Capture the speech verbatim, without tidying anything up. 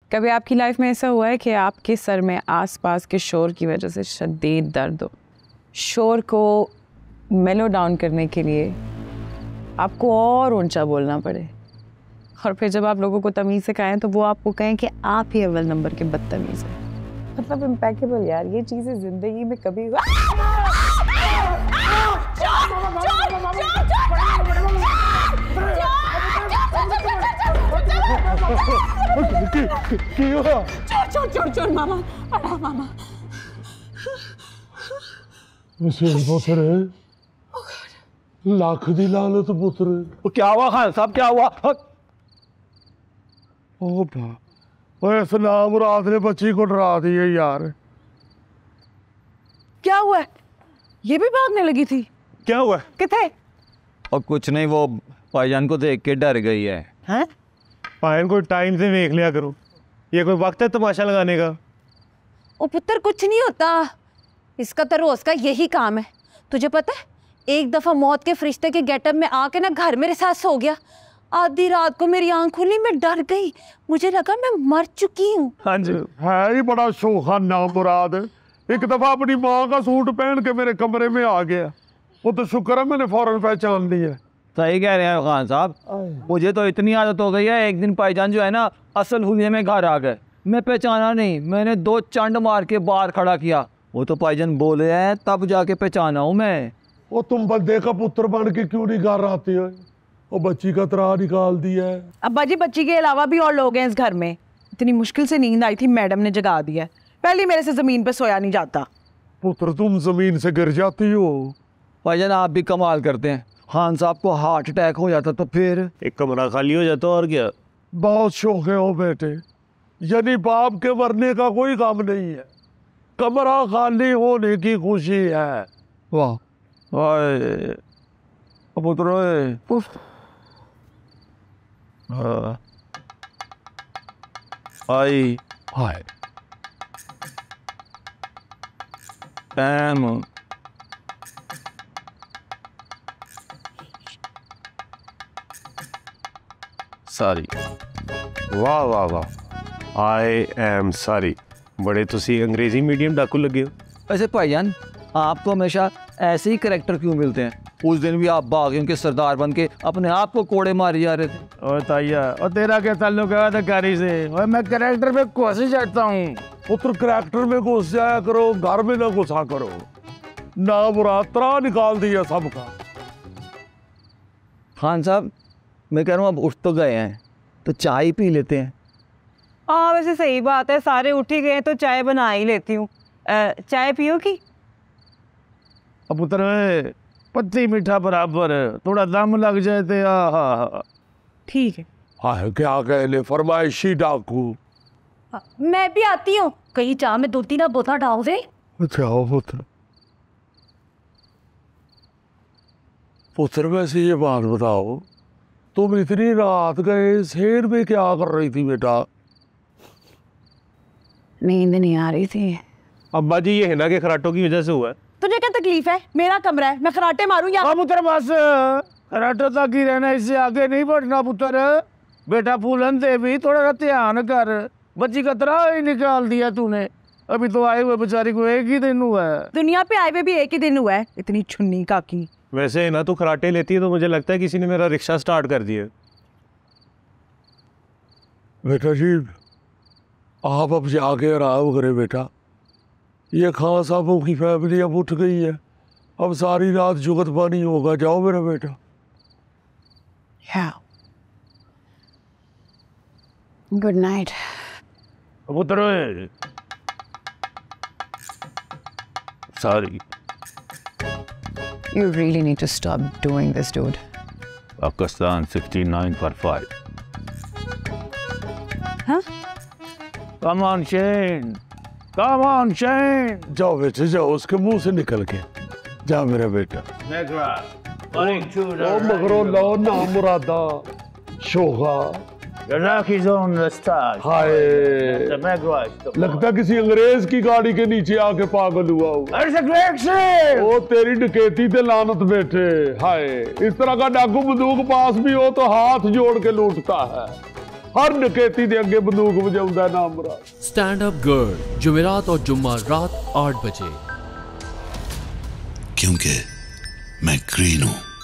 कभी आपकी लाइफ में ऐसा हुआ है कि आपके सर में आसपास के शोर की वजह से शदीद दर्द हो, शोर को मेलो डाउन करने के लिए आपको और ऊंचा बोलना पड़े, और फिर जब आप लोगों को तमीज़ से कहें तो वो आपको कहें कि आप ही अव्वल नंबर के बदतमीज़ हैं? मतलब इम्पैकेबल यार, ये चीज़ें ज़िंदगी में कभी चोर चोर चोर मामा अड़ा मामा पुत्र लाख दी लानत पुत्र। वो क्या हुआ खान साहब, क्या हुआ? ओ बा इस नामुराद ने बच्ची को डरा दिया यार। क्या हुआ? ये भी भागने लगी थी? क्या हुआ? किथे? और कुछ नहीं, वो भाईजान को देख के डर गई है। हैं? पायन को टाइम से देख लिया करो, ये कोई वक्त है तमाशा लगाने का? ओ पुत्र कुछ नहीं होता, इसका तो रोज का यही काम है। तुझे पता है, एक दफा मौत के फरिश्ते के गेटअप में आके ना घर मेरे साथ सो गया। आधी रात को मेरी आंख खुली, मैं डर गई, मुझे लगा मैं मर चुकी हूँ। हाँ जी, है ही बड़ा शोखा नामुराद। एक दफा अपनी माँ का सूट पहन के मेरे कमरे में आ गया, वो तो शुक्र है मैंने फौरन पहचान लिया। सही कह रहे हैं खान साहब, मुझे तो इतनी आदत हो गई है, एक दिन भाईजान जो है ना असल हुलिये में घर आ गए, मैं पहचाना नहीं, मैंने दो चंड मार के बाहर खड़ा किया, वो तो भाईजान बोले हैं तब जाके पहचाना हूँ मैं। वो तुम बंदे का पुत्र बन के क्यों नहीं घर आते हो? वो बच्ची का त्राह निकाल दिया है। अब्बा जी, बच्ची के अलावा भी और लोग हैं इस घर में। इतनी मुश्किल से नींद आई थी, मैडम ने जगा दिया। पहले मेरे से जमीन पे सोया नहीं जाता। पुत्र तुम जमीन से गिर जाती हो। भाईजान आप भी कमाल करते हैं, खान साहब को हार्ट अटैक हो जाता तो फिर एक कमरा खाली हो जाता और क्या। बहुत शौक है हो बेटे, यानी बाप के मरने का कोई काम नहीं है, कमरा खाली होने की खुशी है। वाह पुत्र, आई हाय टाइम सारी वाह वाह वाह आई एम सॉरी। बड़े तुसी अंग्रेजी मीडियम डाकू लगे हो। वैसे भाईजान आप तो हमेशा ऐसे ही करैक्टर क्यों मिलते हैं? उस दिन भी आप बागियों के सरदार बन के अपने आप को कोड़े मारे जा रहे थे। और ताया, और तेरा क्या ताल्लुक है अदाकारी से? और मैं करैक्टर में घुस जाता हूँ। पुत्र करैक्टर में घुस जाया करो, घर में ना घुसा करो। ना बुरा त्राह निकाल दिया सबका। खान साहब मैं कह रहा हूँ अब उठ तो गए हैं तो चाय पी लेते हैं। हाँ वैसे सही बात है, सारे उठ ही गए तो चाय बना ही लेती हूँ। चाय पियो की? अब पुत्र पत्ती मीठा बराबर, थोड़ा दम लग जाए तो हाँ ठीक है। हाँ क्या कहने फरमाइशी डाकू। मैं भी आती हूँ, कहीं चाह में दो तीन बोतल डाल दे। अच्छा पुत्र। पुत्र वैसे ये बात बताओ, तुम इतनी रात गए शेर में क्या कर रही थी बेटा? नींद नहीं आ रही थी। अब्बा जी ये हिना के खराटों की वजह से हुआ है। तुझे क्या तकलीफ है? मेरा कमरा है, मैं खराटे मारूं या? पुत्र बस खराटे तक ही रहना, इससे आगे नहीं बढ़ना पुत्र। बेटा फूलन दे भी थोड़ा ध्यान कर, बच्ची का त्राह ही निकाल दिया तूने। अभी तो आए हुए बेचारी को एक ही दिन हुआ है। दुनिया पे आए हुए भी एक ही दिन हुआ है, इतनी छुन्नी काकी। वैसे हिना तो खराटे लेती है तो मुझे लगता है किसी ने मेरा रिक्शा स्टार्ट कर दिया। बेटा जी आप अब जाके आराम करें बेटा, ये खान साहबों की फैमिली अब उठ गई है, अब सारी रात जुगत पानी होगा। जाओ मेरा बेटा। Good night. पुत्र sorry. You really need to stop doing this, dude. Pakistan sixty-nine for five. Huh? Come on Shane, come on Shane. जाओ बेटे जाओ, उसके मुंह से निकल के जा मेरा बेटा। ओ मगरो लो ना मुरादा शोखा। हाय लगता किसी अंग्रेज की गाड़ी के नीचे आके पागल हुआ हो। ओ तेरी डकैती ते लानत बेटे। हाय इस तरह का डाकू बंदूक पास भी हो तो हाथ जोड़ के लूटता है। हर नकेती दे अगे बंदूक बजाउंदा नाम मुराद। स्टैंड अप गर्ल जुमेरात और जुम्मा रात आठ बजे। क्योंकि मैं ग्रीन हूं।